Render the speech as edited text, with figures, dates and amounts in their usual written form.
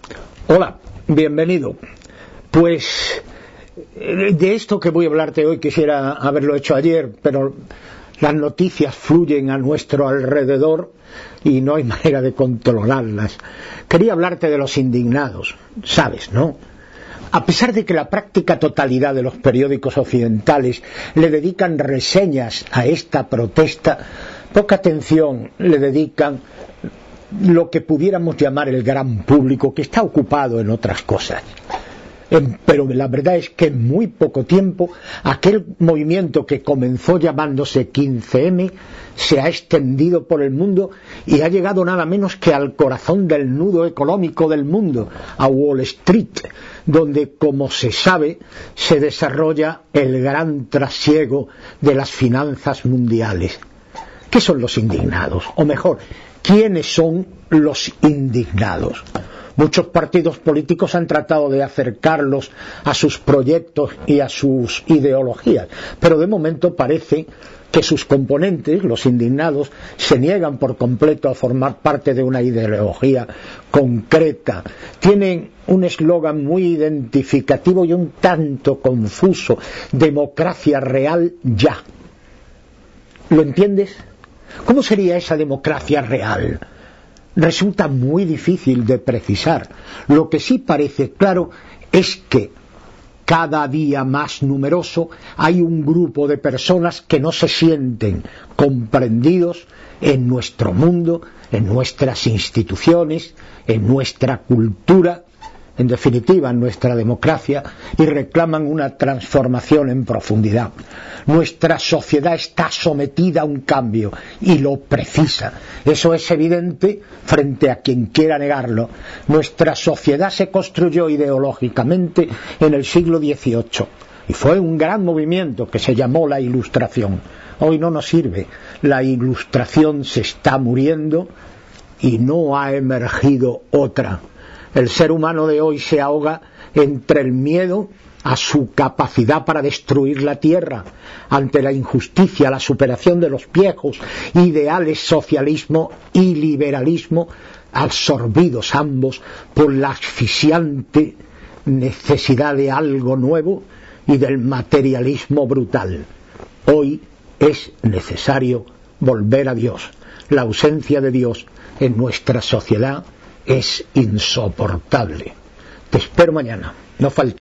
Hola, bienvenido. Pues de esto que voy a hablarte hoy quisiera haberlo hecho ayer, pero las noticias fluyen a nuestro alrededor y no hay manera de controlarlas. Quería hablarte de los indignados, ¿sabes, no? A pesar de que la práctica totalidad de los periódicos occidentales le dedican reseñas a esta protesta, poca atención le dedican lo que pudiéramos llamar el gran público, que está ocupado en otras cosas. Pero la verdad es que en muy poco tiempo aquel movimiento que comenzó llamándose 15M se ha extendido por el mundo y ha llegado nada menos que al corazón del nudo económico del mundo, a Wall Street, donde, como se sabe, se desarrolla el gran trasiego de las finanzas mundiales. ¿Qué son los indignados? O mejor, ¿quiénes son los indignados? Muchos partidos políticos han tratado de acercarlos a sus proyectos y a sus ideologías, pero de momento parece que sus componentes, los indignados, se niegan por completo a formar parte de una ideología concreta. Tienen un eslogan muy identificativo y un tanto confuso: democracia real ya. ¿Lo entiendes? ¿Cómo sería esa democracia real? Resulta muy difícil de precisar. Lo que sí parece claro es que cada día más numeroso hay un grupo de personas que no se sienten comprendidos en nuestro mundo, en nuestras instituciones, en nuestra cultura, en definitiva en nuestra democracia, y reclaman una transformación en profundidad. Nuestra sociedad está sometida a un cambio y lo precisa. Eso es evidente frente a quien quiera negarlo. Nuestra sociedad se construyó ideológicamente en el siglo XVIII y fue un gran movimiento que se llamó la Ilustración. Hoy no nos sirve. La Ilustración se está muriendo y no ha emergido otra. El ser humano de hoy se ahoga entre el miedo a su capacidad para destruir la tierra, ante la injusticia, la superación de los viejos ideales socialismo y liberalismo, absorbidos ambos por la asfixiante necesidad de algo nuevo y del materialismo brutal. Hoy es necesario volver a Dios. La ausencia de Dios en nuestra sociedad es insoportable. Te espero mañana, no faltes.